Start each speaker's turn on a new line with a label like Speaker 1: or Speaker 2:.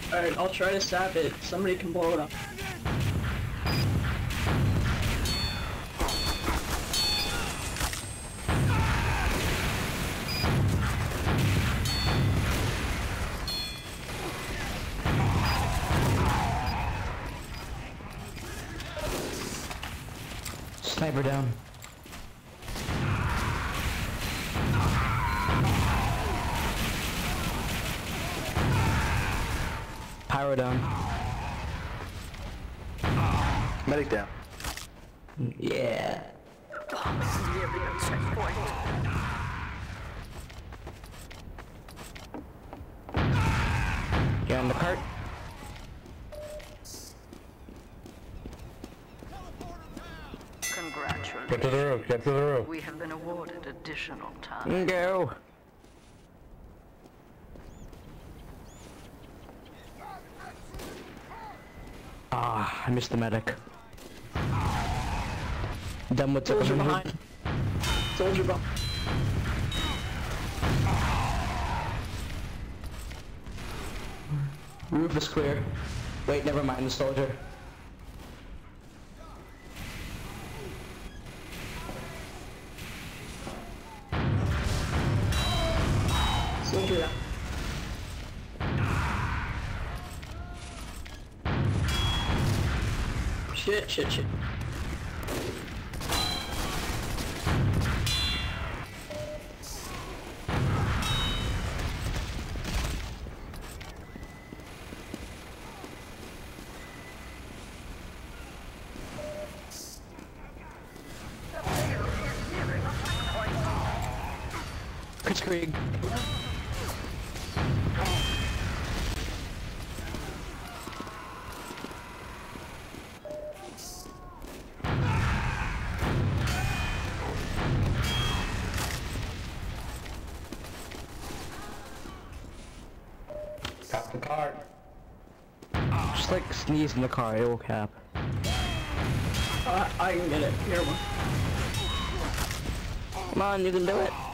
Speaker 1: Alright, I'll try to sap it. Somebody can blow it up.
Speaker 2: Sniper down. Pyro down.
Speaker 3: Medic down.
Speaker 2: Yeah.
Speaker 4: Oh, this is nearly a checkpoint.
Speaker 2: Get on the cart.
Speaker 4: Congratulations.
Speaker 5: Get to the roof, get to the roof.
Speaker 4: We have been awarded additional time.
Speaker 2: Go. Ah, I missed the medic. Done with the
Speaker 1: Soldier behind. Soldier behind.
Speaker 2: Roof is clear. Wait, never mind the soldier.
Speaker 1: Soldier down. Shit.
Speaker 2: Krieg.
Speaker 5: Cap the cart.
Speaker 2: Just like sneeze in the car, it will cap.
Speaker 1: I can get it. Here one.
Speaker 2: Come on, you can do it.